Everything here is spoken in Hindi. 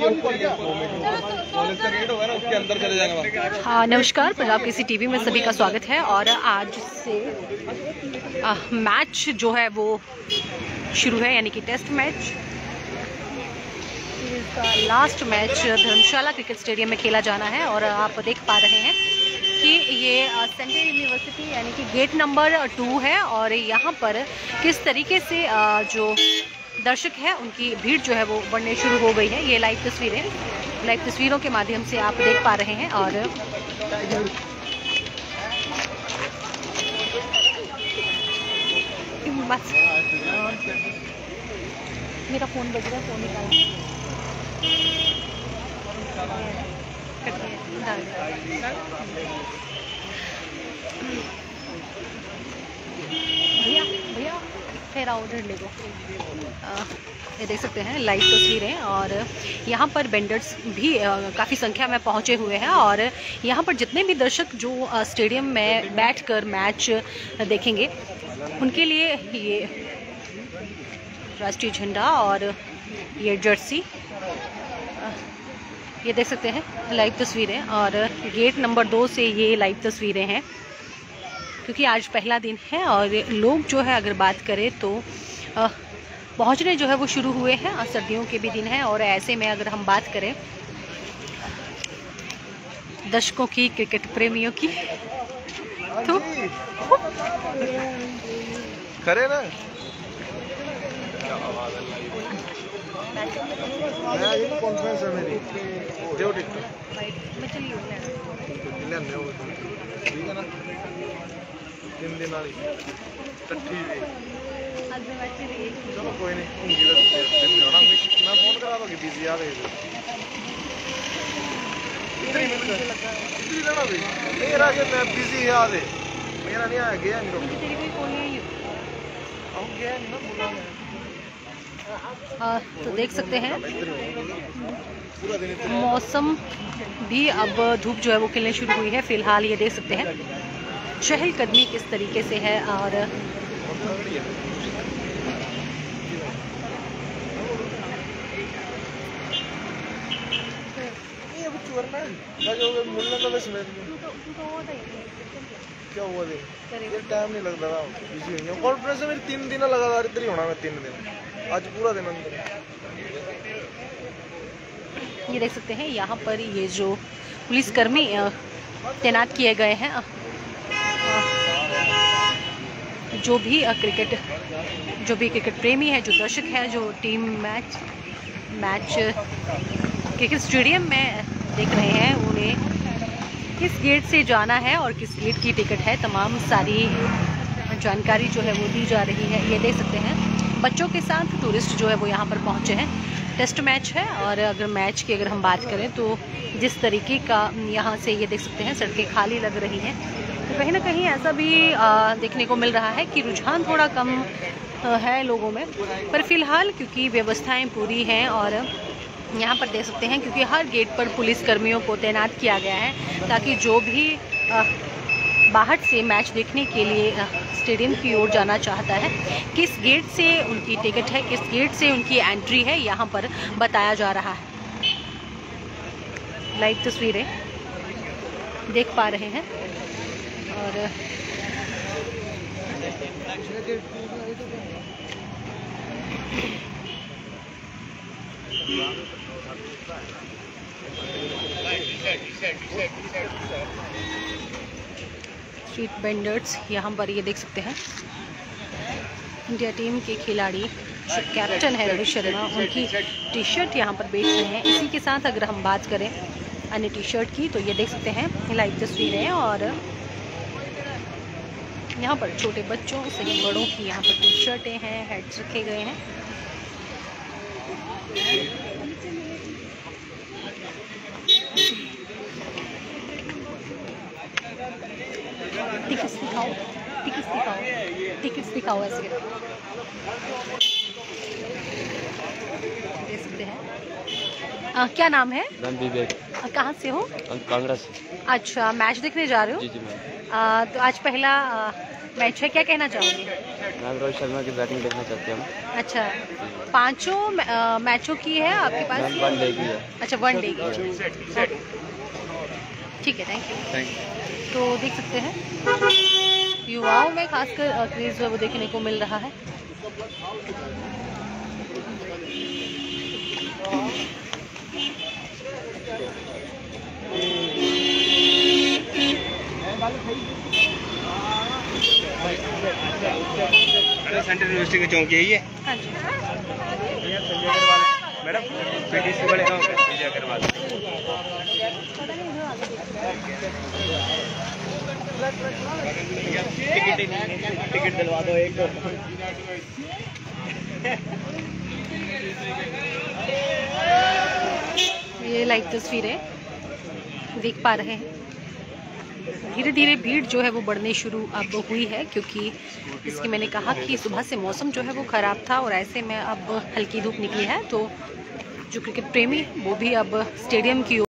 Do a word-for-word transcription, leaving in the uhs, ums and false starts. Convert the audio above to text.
हाँ नमस्कार, पंजाब केसरी टीवी में सभी का स्वागत है। और आज से आ, मैच जो है वो शुरू है, यानी कि टेस्ट मैच। इसका last match Dharamshala cricket stadium में खेला जाना है। और आप देख पा रहे हैं कि ये सेंट्रल यूनिवर्सिटी यानी कि गेट नंबर टू है। और यहाँ पर किस तरीके से आ, जो दर्शक है उनकी भीड़ जो है वो बढ़ने शुरू हो गई है। ये लाइव तस्वीरें लाइव तस्वीरों के माध्यम से आप देख पा रहे हैं। और बस मेरा फ़ोन बज रहा है, फ़ोन निकाला। भैया भैया फिर आओ उधर ले दो। ये देख सकते हैं लाइव तस्वीरें। और यहाँ पर वेंडर्स भी काफ़ी संख्या में पहुँचे हुए हैं। और यहाँ पर जितने भी दर्शक जो स्टेडियम में बैठकर मैच देखेंगे उनके लिए ये राष्ट्रीय झंडा और ये जर्सी, ये देख सकते हैं लाइव तस्वीरें। और गेट नंबर दो से ये लाइव तस्वीरें हैं, क्योंकि आज पहला दिन है। और लोग जो है अगर बात करें तो पहुंचने जो है वो शुरू हुए हैं। और सर्दियों के भी दिन है। और ऐसे में अगर हम बात करें दर्शकों की, क्रिकेट प्रेमियों की, तो करे ना कॉन्फ्रेंस है मेरी देव टिकट मैं चलिए ठीक है ना। तीन दिन वाली ठीक है, चलो कोई नहीं। मैं फोन करा दूँगी, बिजी आ गई मेरा जो मैं बिजी है आधे मेरा नहीं आया गया नहीं गया नहीं ना बोला। हाँ तो देख सकते हैं मौसम भी अब धूप जो है वो खिलने शुरू हुई है फिलहाल। ये देख सकते हैं चहलकदमी किस तरीके से है। और क्या हुआ दे टाइम नहीं लगता था, बिजी हुई है। कॉन्फ्रेंस में तीन दिन लगातार इधर ही होना। मैं तीन दिन आज पूरा दिन अंदर। ये देख सकते हैं यहाँ पर ये जो पुलिसकर्मी तैनात किए गए हैं, जो भी क्रिकेट जो भी क्रिकेट प्रेमी है, जो दर्शक है, जो team match match cricket stadium में देख रहे हैं, उन्हें किस गेट से जाना है और किस गेट की टिकट है, तमाम सारी जानकारी जो है वो दी जा रही है। ये देख सकते हैं बच्चों के साथ टूरिस्ट जो है वो यहाँ पर पहुँचे हैं। टेस्ट मैच है। और अगर मैच की अगर हम बात करें तो जिस तरीके का यहाँ से ये देख सकते हैं सड़कें खाली लग रही हैं, तो कहीं ना कहीं ऐसा भी आ, देखने को मिल रहा है कि रुझान थोड़ा कम है लोगों में। पर फिलहाल क्योंकि व्यवस्थाएं पूरी हैं और यहाँ पर देख सकते हैं क्योंकि हर गेट पर पुलिस कर्मियों को तैनात किया गया है, ताकि जो भी आ, बाहर से मैच देखने के लिए स्टेडियम की ओर जाना चाहता है, किस गेट से उनकी टिकट है, किस गेट से उनकी एंट्री है, यहाँ पर बताया जा रहा है। लाइव तस्वीरें देख पा रहे हैं। और स्ट्रीट वेंडर्स यहाँ पर ये देख सकते हैं इंडिया टीम के खिलाड़ी जो कैप्टन है रोहित शर्मा, उनकी टी शर्ट यहाँ पर बेच रहे हैं। इसी के साथ अगर हम बात करें अन्य टी शर्ट की, तो ये देख सकते हैं लाइव तस्वीरें। और यहाँ पर छोटे बच्चों से बड़ों की यहाँ पर टी शर्टें हैं, हेड्स रखे गए हैं। टिकट्स दिखाओ, टिकट्स दिखाओ, टिकट्स दिखाओ ऐसे देख सकते हैं। आ, क्या नाम है? कहाँ से हो? कांगड़ा से। अच्छा, मैच देखने जा रहे हो? जी जी मैम। आ, तो आज पहला आ, मैच है, क्या कहना चाहोगे? मैम रोहित शर्मा की बैटिंग देखना चाहते हैं हम। अच्छा, पांचों अ, मैचों की है आपके पास? मैम वन डे की है। अच्छा, वन डे की। ठीक है, थैंक यू। Thank you. तो देख सकते हैं युवाओं में खासकर क्रेज वो देखने को मिल रहा है। सेंट्रल यूनिवर्सिटी के चौक यही है। हाँ जी, संजय अग्रवाल मैडम, पीटीसी वाले गाँव के संजय अग्रवाल। टिकट दिलवा दो एक तो। ये लाइव तस्वीरें देख पा रहे हैं। धीरे धीरे भीड़ जो है वो बढ़ने शुरू अब हुई है, क्योंकि इसकी मैंने कहा कि सुबह से मौसम जो है वो ख़राब था और ऐसे में अब हल्की धूप निकली है, तो जो क्रिकेट प्रेमी वो भी अब स्टेडियम की